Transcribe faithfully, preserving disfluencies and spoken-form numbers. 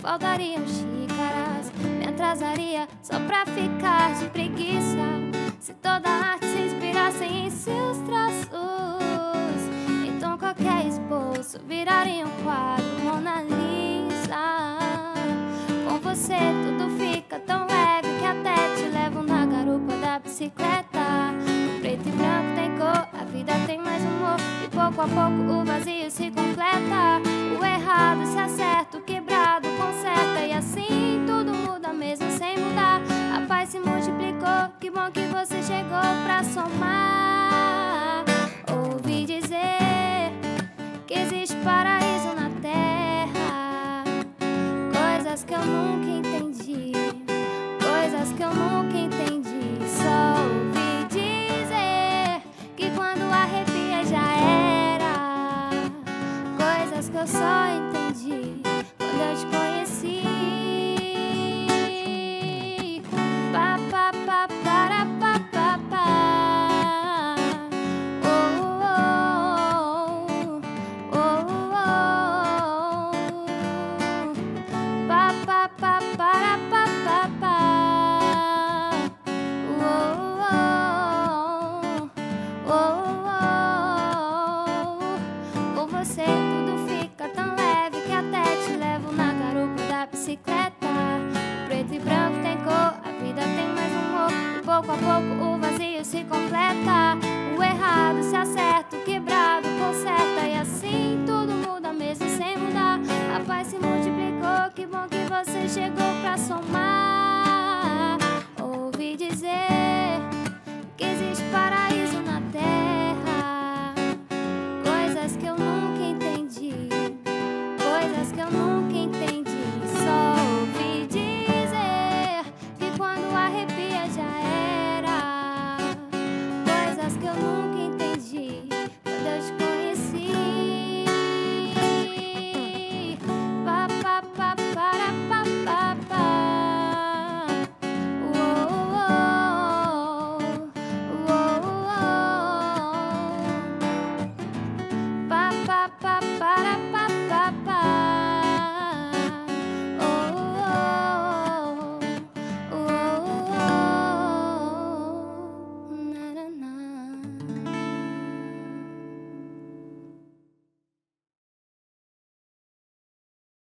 faltariam xícaras. Me atrasaria só pra ficar de preguiça. Se toda arte se inspirasse em seus traços, então qualquer esboço viraria um quadro Mona Lisa. Com você tudo fica tão leve que até te levo na garupa da bicicleta. O preto e branco tem cor, a vida tem mais humor, e pouco a pouco o vazio se completa. O errado se acerta, o quebrado conserta, e assim tudo muda mesmo sem mudar. A paz se multiplicou, que bom que você chegou pra somar. Ouvi dizer que existe paraíso na terra, coisas que eu nunca entendi, coisas que eu nunca entendi. Só ouvi dizer que quando arrepia já era, coisas que eu só entendi quando eu te conheci. Pa, pa, pa, para, pa, pa, pa. Oh, oh, oh, oh, oh. Pa, pa, pa, para, pa, pa, pa. Oh, oh, oh, oh. Com você tudo fica tão leve que até te levo na garupa da bicicleta. O preto e branco tem cor, a vida tem mais humor, e pouco a pouco o vazio se completa. O errado se acerta, o quebrado conserta, e assim tudo muda mesmo sem mudar. A paz se multiplicou, que bom que você chegou pra somar. Ouvi dizer que existe paraíso na terra, coisas que eu nunca entendi, coisas que eu nunca